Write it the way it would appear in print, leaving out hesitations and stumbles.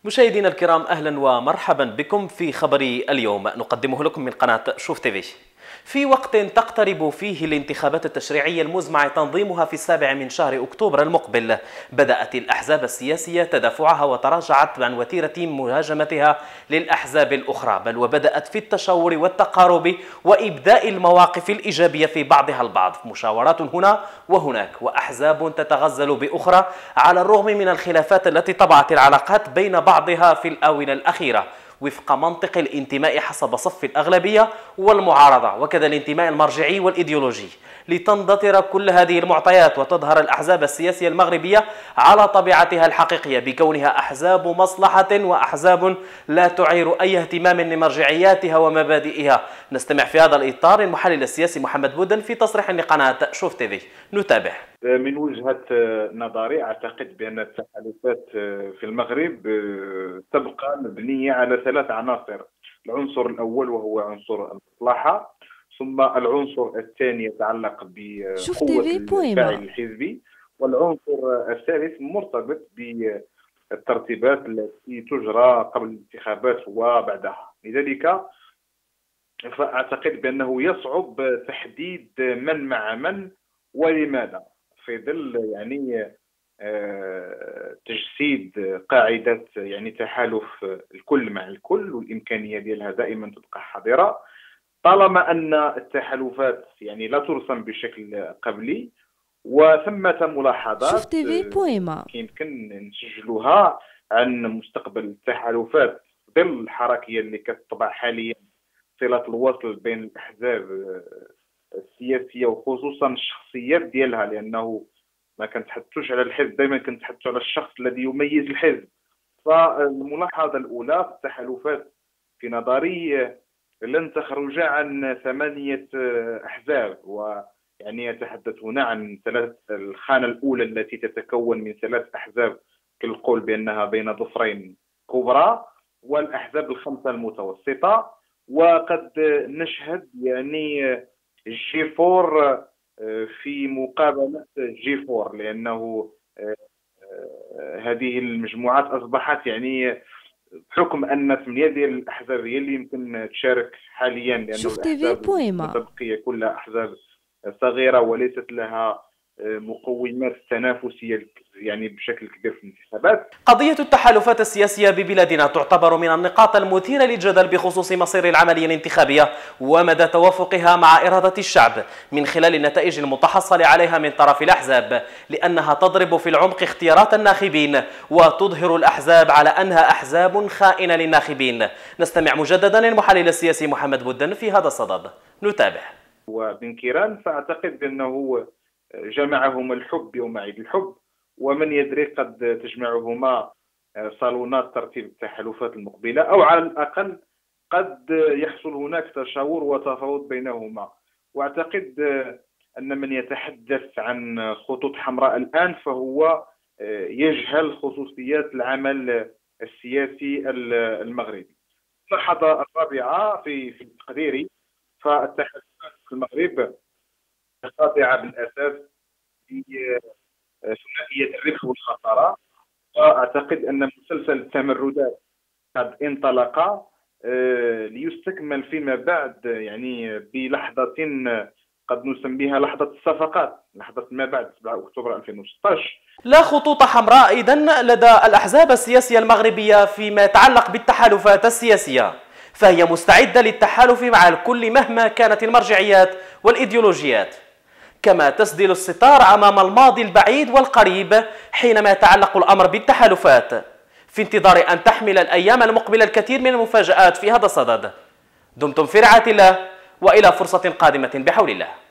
مشاهدينا الكرام، أهلا ومرحبا بكم في خبر اليوم نقدمه لكم من قناة شوف تيفي. في وقت تقترب فيه الانتخابات التشريعية المزمع تنظيمها في 7 من شهر أكتوبر المقبل، بدأت الأحزاب السياسية تدافعها وتراجعت عن وتيرة مهاجمتها للأحزاب الأخرى، بل وبدأت في التشاور والتقارب وإبداء المواقف الإيجابية في بعضها البعض، مشاورات هنا وهناك وأحزاب تتغزل بأخرى على الرغم من الخلافات التي طبعت العلاقات بين بعضها في الآونة الأخيرة وفق منطق الانتماء حسب صف الأغلبية والمعارضة، وكذا الانتماء المرجعي والإيديولوجي. لتندثر كل هذه المعطيات وتظهر الأحزاب السياسية المغربية على طبيعتها الحقيقية بكونها أحزاب مصلحة وأحزاب لا تعير أي اهتمام لمرجعياتها ومبادئها. نستمع في هذا الإطار المحلل السياسي محمد بودن في تصريح لقناة شوف تيفي. نتابع. من وجهة نظري أعتقد بأن التحالفات في المغرب تبقى مبنية على 3 عناصر. العنصر الأول وهو عنصر المصلحة، ثم العنصر الثاني يتعلق بقوة الفاعل الحزبي، والعنصر الثالث مرتبط بالترتيبات التي تجرى قبل الانتخابات وبعدها. لذلك فأعتقد بأنه يصعب تحديد من مع من ولماذا في ظل تجسيد قاعدة تحالف الكل مع الكل، والإمكانية ديالها دائما تبقى حاضرة طالما أن التحالفات لا ترسم بشكل قبلي وثمة ملاحظات يمكن نسجلوها عن مستقبل التحالفات في ظل الحركية اللي كتطبع حاليا صلة الوصل بين الأحزاب السياسية وخصوصا الشخصيات ديالها، لأنه ما كنتحدثوش على الحزب، دائما كنتحدثوا على الشخص الذي يميز الحزب. فالملاحظة الأولى في التحالفات في نظري لن تخرج عن 8 أحزاب، يتحدث هنا عن الخانة الأولى التي تتكون من 3 أحزاب كالقول بأنها بين ظفرين كبرى، والأحزاب ال5 المتوسطة، وقد نشهد G4 في مقابلة G4، لأنه هذه المجموعات أصبحت بحكم أن 8 ديال الأحزاب هي اللي يمكن تشارك حاليا، لأنه الأحزاب المتبقية كلها أحزاب صغيرة وليست لها مقومات تنافسية بشكل كبير في الانتخابات. قضية التحالفات السياسية ببلادنا تعتبر من النقاط المثيرة للجدل بخصوص مصير العملية الانتخابية ومدى توافقها مع إرادة الشعب من خلال النتائج المتحصل عليها من طرف الأحزاب، لأنها تضرب في العمق اختيارات الناخبين وتظهر الأحزاب على أنها أحزاب خائنة للناخبين. نستمع مجددا للمحلل السياسي محمد بودن في هذا الصدد. نتابع. وبن كيران فأعتقد بأنه جمعهما الحب يوم عيد الحب، ومن يدري قد تجمعهما صالونات ترتيب التحالفات المقبلة، أو على الأقل قد يحصل هناك تشاور وتفاوض بينهما. وأعتقد أن من يتحدث عن خطوط حمراء الآن فهو يجهل خصوصيات العمل السياسي المغربي. الملاحظة الرابعة في تقديري، فالتحالفات في المغرب خاضعة بالأساس بثنائية الربح والخسارة، وأعتقد أن مسلسل التمردات قد انطلق ليستكمل فيما بعد بلحظة قد نسميها لحظة الصفقات، لحظة ما بعد 7 أكتوبر 2016. لا خطوط حمراء إذن لدى الأحزاب السياسية المغربية فيما يتعلق بالتحالفات السياسية، فهي مستعدة للتحالف مع الكل مهما كانت المرجعيات والإيديولوجيات، كما تسدل الستار أمام الماضي البعيد والقريب حينما يتعلق الأمر بالتحالفات، في انتظار أن تحمل الأيام المقبلة الكثير من المفاجآت في هذا الصدد. دمتم في رعاية الله، وإلى فرصة قادمة بحول الله.